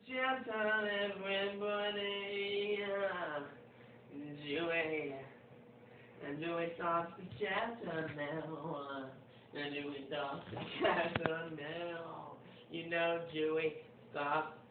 gentle everybody. Joey. And Joey starts to chatter now. And Joey starts to chatter now. You know Joey starts